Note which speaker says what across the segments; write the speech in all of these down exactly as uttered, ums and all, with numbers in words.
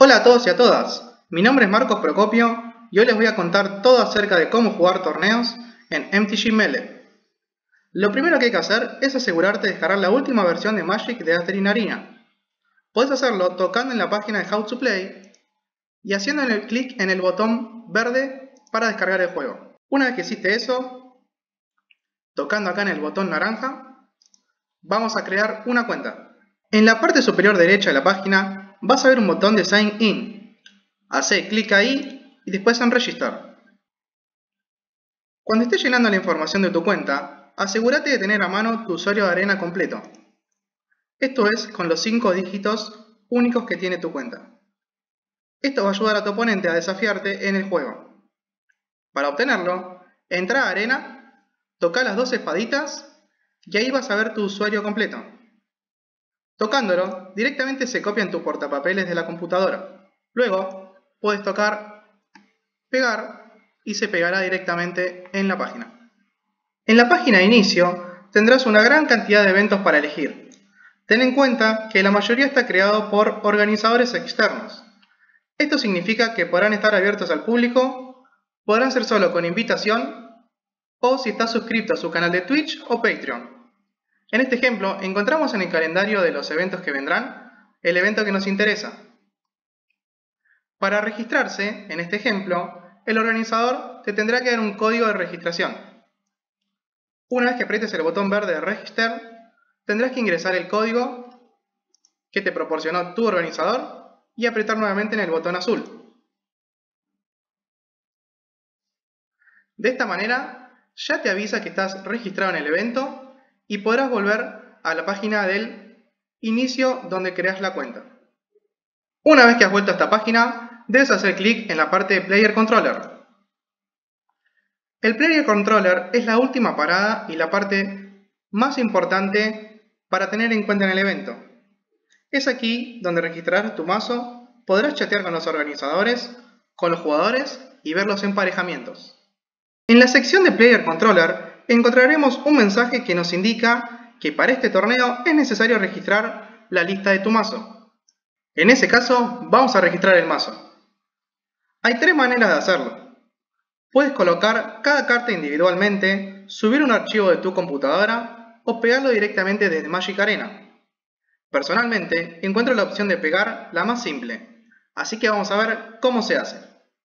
Speaker 1: Hola a todos y a todas, mi nombre es Marcos Procopio y hoy les voy a contar todo acerca de cómo jugar torneos en M T G Melee. Lo primero que hay que hacer es asegurarte de descargar la última versión de Magic de Gathering Arena. Puedes hacerlo tocando en la página de How to Play y haciendo el clic en el botón verde para descargar el juego. Una vez que hiciste eso, tocando acá en el botón naranja, vamos a crear una cuenta. En la parte superior derecha de la página vas a ver un botón de Sign In. Hacé clic ahí y después en Register. Cuando estés llenando la información de tu cuenta, asegúrate de tener a mano tu usuario de arena completo. Esto es con los cinco dígitos únicos que tiene tu cuenta. Esto va a ayudar a tu oponente a desafiarte en el juego. Para obtenerlo, entra a arena, toca las dos espaditas y ahí vas a ver tu usuario completo. Tocándolo, directamente se copia en tu portapapeles de la computadora. Luego, puedes tocar, pegar y se pegará directamente en la página. En la página de inicio tendrás una gran cantidad de eventos para elegir. Ten en cuenta que la mayoría está creado por organizadores externos. Esto significa que podrán estar abiertos al público, podrán ser solo con invitación o si estás suscrito a su canal de Twitch o Patreon. En este ejemplo, encontramos en el calendario de los eventos que vendrán el evento que nos interesa. Para registrarse, en este ejemplo, el organizador te tendrá que dar un código de registración. Una vez que aprietes el botón verde de Register, tendrás que ingresar el código que te proporcionó tu organizador y apretar nuevamente en el botón azul. De esta manera, ya te avisa que estás registrado en el evento y podrás volver a la página del inicio donde creas la cuenta. Una vez que has vuelto a esta página, debes hacer clic en la parte de Player Controller. El Player Controller es la última parada y la parte más importante para tener en cuenta en el evento. Es aquí donde registrarás tu mazo, podrás chatear con los organizadores, con los jugadores y ver los emparejamientos. En la sección de Player Controller encontraremos un mensaje que nos indica que para este torneo es necesario registrar la lista de tu mazo. En ese caso, vamos a registrar el mazo. Hay tres maneras de hacerlo. Puedes colocar cada carta individualmente, subir un archivo de tu computadora o pegarlo directamente desde Magic Arena. Personalmente, encuentro la opción de pegar la más simple, así que vamos a ver cómo se hace.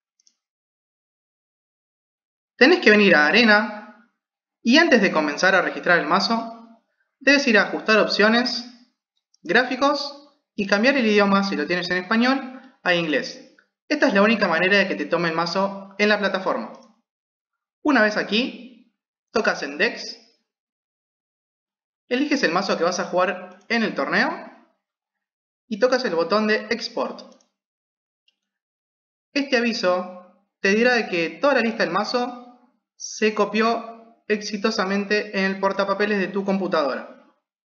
Speaker 1: Tenés que venir a Arena y antes de comenzar a registrar el mazo, debes ir a Ajustar opciones, Gráficos y cambiar el idioma, si lo tienes en español, a inglés. Esta es la única manera de que te tome el mazo en la plataforma. Una vez aquí, tocas en Decks, eliges el mazo que vas a jugar en el torneo y tocas el botón de Export. Este aviso te dirá de que toda la lista del mazo se copió exitosamente en el portapapeles de tu computadora.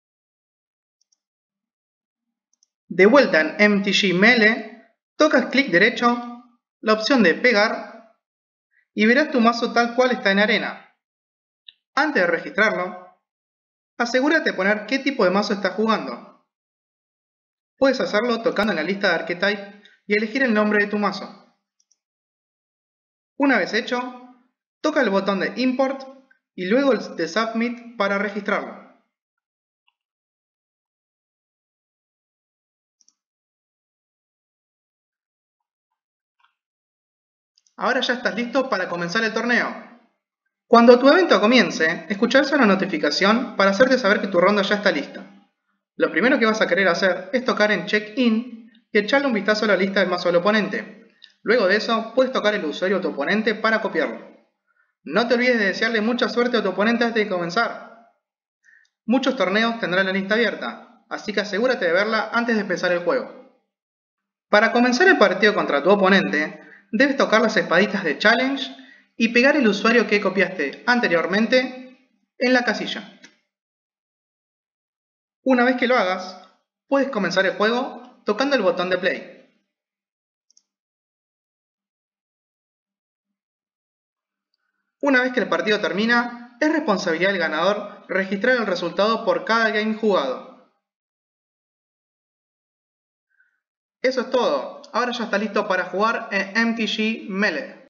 Speaker 1: De vuelta en M T G Melee, tocas clic derecho, la opción de pegar y verás tu mazo tal cual está en arena. Antes de registrarlo, asegúrate de poner qué tipo de mazo estás jugando. Puedes hacerlo tocando en la lista de Archetype y elegir el nombre de tu mazo. Una vez hecho, toca el botón de Import y luego el de Submit para registrarlo. Ahora ya estás listo para comenzar el torneo. Cuando tu evento comience, escucharás una notificación para hacerte saber que tu ronda ya está lista. Lo primero que vas a querer hacer es tocar en Check-in y echarle un vistazo a la lista del mazo del oponente. Luego de eso, puedes tocar el usuario de tu oponente para copiarlo. No te olvides de desearle mucha suerte a tu oponente antes de comenzar. Muchos torneos tendrán la lista abierta, así que asegúrate de verla antes de empezar el juego. Para comenzar el partido contra tu oponente, debes tocar las espaditas de Challenge y pegar el usuario que copiaste anteriormente en la casilla. Una vez que lo hagas, puedes comenzar el juego tocando el botón de Play. Una vez que el partido termina, es responsabilidad del ganador registrar el resultado por cada game jugado. Eso es todo. Ahora ya está listo para jugar en M T G Melee.